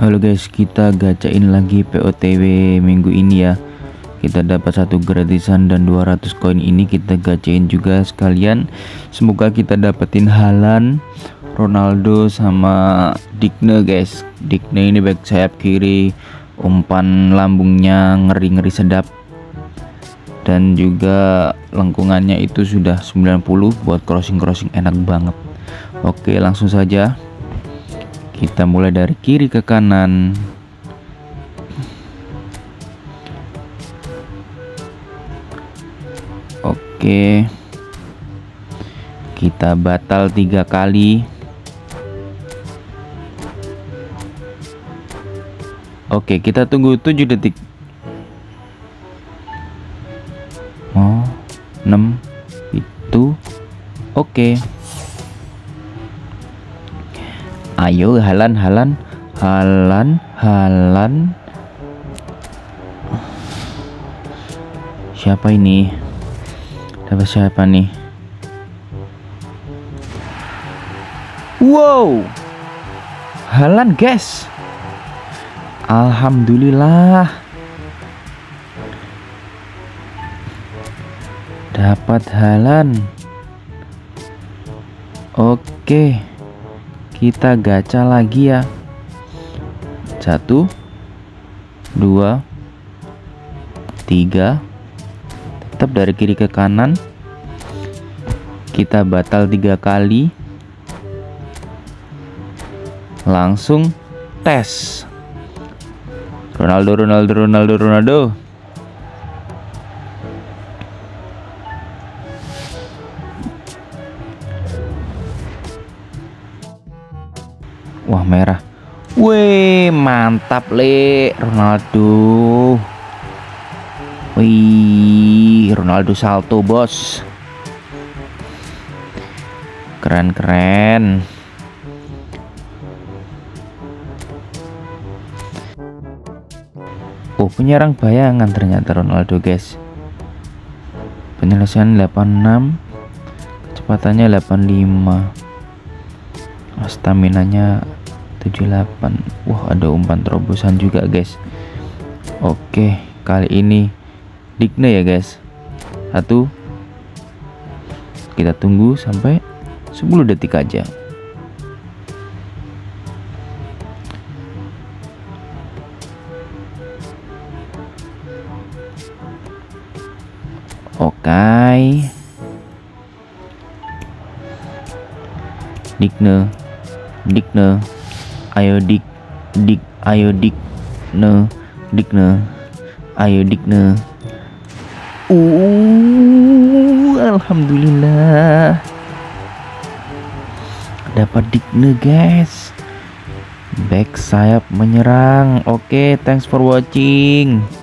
Halo guys, kita gacain lagi POTW minggu ini ya. Kita dapat satu gratisan dan 200 koin ini kita gacain juga sekalian. Semoga kita dapetin Haaland, Ronaldo sama Digne guys. Digne ini back sayap kiri, umpan lambungnya ngeri-ngeri sedap. Dan juga lengkungannya itu sudah 90 buat crossing enak banget. Oke, langsung saja. Kita mulai dari kiri ke kanan. Oke. Kita batal 3 kali. Oke, kita tunggu 7 detik. Oh, 6 itu. Oke. Ayo Haaland. Siapa ini? Dapat siapa nih? Wow, Haaland guys. Alhamdulillah. Dapat Haaland. Oke. Kita gacha lagi ya. 1 2 3. Tetap dari kiri ke kanan. Kita batal 3 kali. Langsung tes. Ronaldo. Wah, merah. Wih, mantap le Ronaldo. Wih, Ronaldo salto bos. Keren. Oh, penyerang bayangan ternyata Ronaldo guys. Penyelesaian 86, kecepatannya 85, staminanya 78. Wah, ada umpan terobosan juga guys. Oke, kali ini Digne ya guys. 1. Kita tunggu sampai 10 detik aja. Oke. Digne. Ayo Digne. Alhamdulillah. Dapat Digne guys. Back sayap menyerang. Oke, thanks for watching.